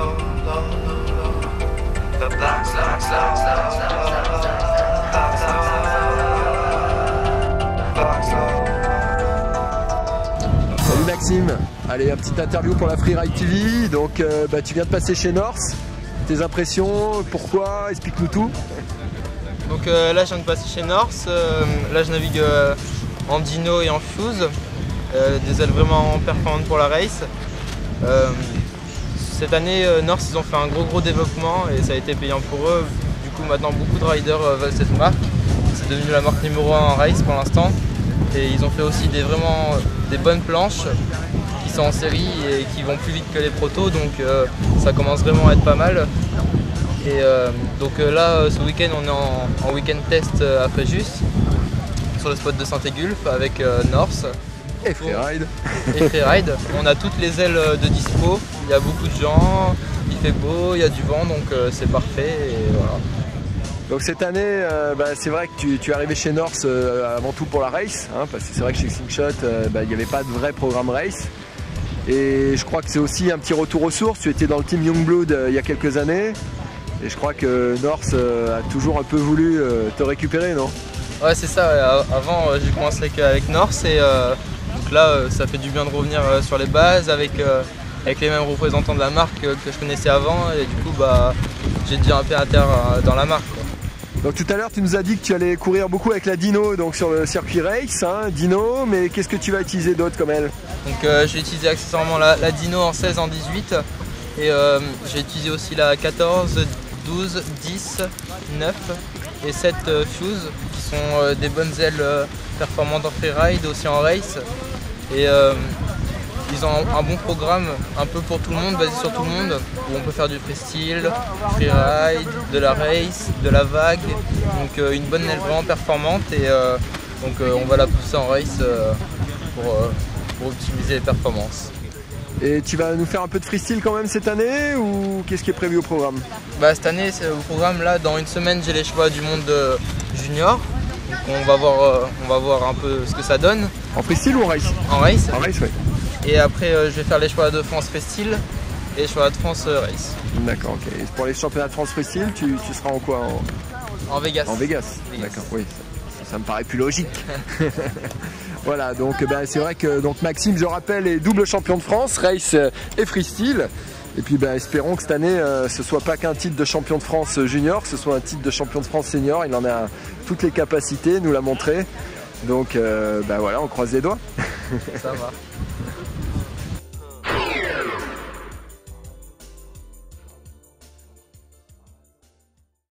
Salut Maxime, allez, un petit interview pour la Freeride TV. Donc tu viens de passer chez Norse, tes impressions, pourquoi, explique-nous tout. Donc là je viens de passer chez Norse, là je navigue en dyno et en fuse, des ailes vraiment performantes pour la race. Cette année Norse ils ont fait un gros développement et ça a été payant pour eux. Du coup maintenant beaucoup de riders veulent cette marque, c'est devenu la marque numéro 1 en race pour l'instant. Et ils ont fait aussi vraiment des bonnes planches qui sont en série et qui vont plus vite que les protos, donc ça commence vraiment à être pas mal. Et donc là ce week-end on est en week-end test à Fréjus sur le spot de Saint-Égulphe avec Norse et Freeride. On a toutes les ailes de dispo, il y a beaucoup de gens, il fait beau, il y a du vent, donc c'est parfait et voilà. Donc cette année, c'est vrai que tu es arrivé chez Norse avant tout pour la race, hein, parce que c'est vrai que chez Slingshot, il n'y avait pas de vrai programme race. Et je crois que c'est aussi un petit retour aux sources. Tu étais dans le team Youngblood il y a quelques années. Et je crois que Norse a toujours un peu voulu te récupérer, non? Ouais, c'est ça. Ouais. Avant, j'ai commencé avec Norse et donc là, ça fait du bien de revenir sur les bases avec les mêmes représentants de la marque que je connaissais avant. Et du coup, j'ai déjà un pied à terre dans la marque, quoi. Donc tout à l'heure tu nous as dit que tu allais courir beaucoup avec la dyno donc sur le circuit race, hein, dyno, mais qu'est-ce que tu vas utiliser d'autre comme elle? Donc je vais utiliser accessoirement la dyno en 16, en 18 et je vais utiliser aussi la 14, 12, 10, 9 et 7 fuse qui sont des bonnes ailes performantes en freeride, aussi en race. Et ils ont un bon programme un peu pour tout le monde, basé sur tout le monde, où on peut faire du freestyle, freeride, de la race, de la vague, donc une bonne aile vraiment performante et donc on va la pousser en race pour optimiser les performances. Et tu vas nous faire un peu de freestyle quand même cette année ou qu'est-ce qui est prévu au programme? Cette année, au programme, là, dans une semaine, j'ai les choix du monde junior. Donc on va voir un peu ce que ça donne. En freestyle ou en race? En race. En race, oui. Et après, je vais faire les choix de France freestyle et les choix de France race. D'accord, ok. Et pour les championnats de France freestyle, tu seras en quoi? En Vegas. En Vegas, d'accord, oui. Ça me paraît plus logique. Voilà, donc c'est vrai que Maxime, je rappelle, est double champion de France, race et freestyle. Et puis espérons que cette année, ce soit pas qu'un titre de champion de France junior, que ce soit un titre de champion de France senior. Il en a toutes les capacités, nous l'a montré. Donc voilà, on croise les doigts. Ça va.